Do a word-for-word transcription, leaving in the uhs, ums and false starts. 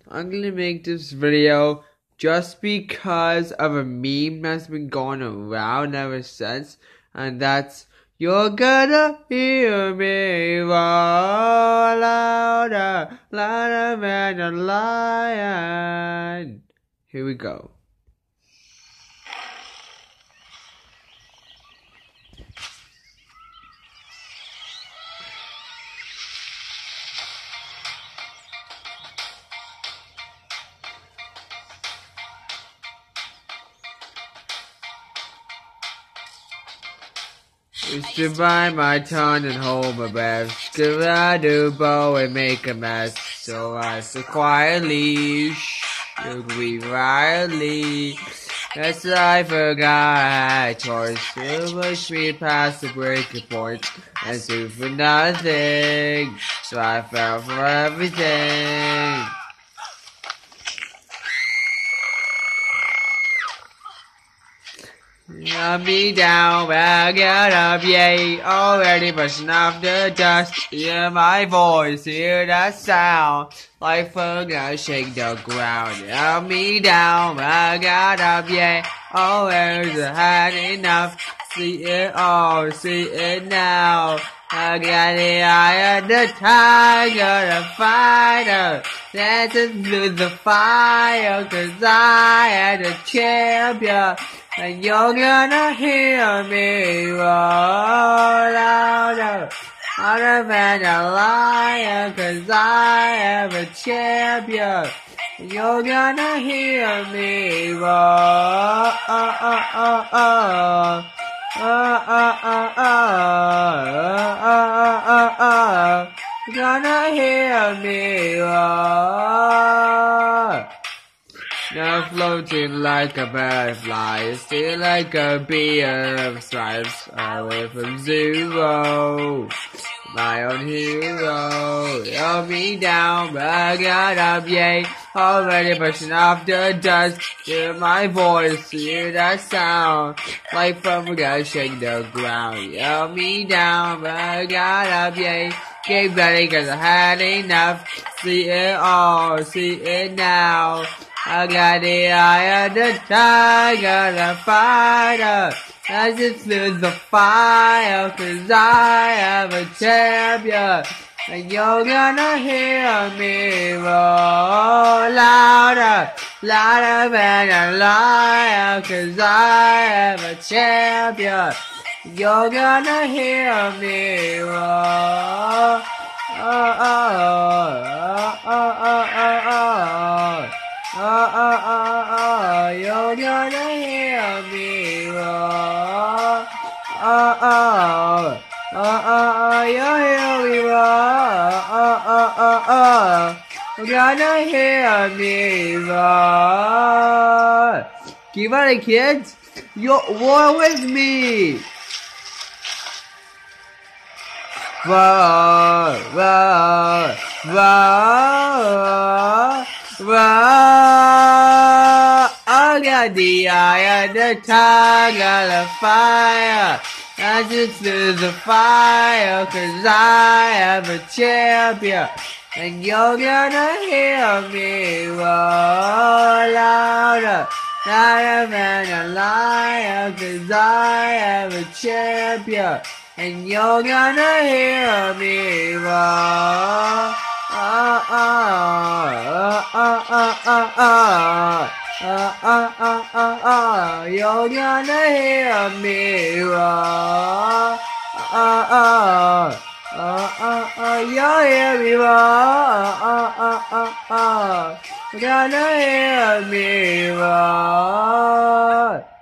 I'm gonna make this video just because of a meme that's been going around ever since, and that's "You're gonna hear me roar louder, louder than a lion." Here we go. Used to bite my tongue and hold my breath. Could I do bow and make a mess? So I said quietly, shh, you breathe quietly. Yes, I forgot I had choice. It pushed me past the breaking point, and soon for nothing. So I fell for everything. Knock me down, but I get up, yay, already brushing off the dust. Hear my voice, hear that sound, like fun gonna shake the ground. Knock me down, but I got up, yay, already had enough. See it all, see it now. I got the eye of the tiger, the fighter, dancing through the fire, 'cause I am the champion. And you're gonna hear me roar louder, louder than a lion, 'cause I am a champion. And you're gonna hear me roar, oh, oh, oh, oh. Oh, oh, oh, oh, oh, oh, oh. You're gonna hear me roar. Now floating like a butterfly, still like a bee of stripes, away from zero, my own hero. Held me down, but I got up, yay, already brushing off the dust. Hear my voice, hear that sound, like from a guy shake the ground. Held me down, but I got up, yay, get ready 'cause I had enough. See it all, see it now. I got the eye of the tiger, the fighter, I just through the fire, 'cause I am a champion. And you're gonna hear me roar louder, louder than a lion, 'cause I am a champion. You're gonna hear me roar. Oh, oh, oh, oh, oh, oh, oh. Oh, oh, oh, oh, you're gonna hear me roar. Oh, oh, oh, oh, oh, you'll hear me roar. Oh, oh, oh, oh, you're gonna hear me roar. Keep at it, kids. You're war with me. Roar, roar, roar. Roar, I got the eye of the tiger, the fire. I just through the fire, 'cause I am a champion. And you're gonna hear me roar louder, louder than a lion, 'cause I am a champion. And you're gonna hear me roar. Oh, oh, oh, oh, oh, oh, oh, oh, oh, oh, oh, oh, you're gonna hear me roar. Oh, oh, oh, oh, oh, you'll hear me roar. Oh, oh, oh, oh, you're gonna hear me roar.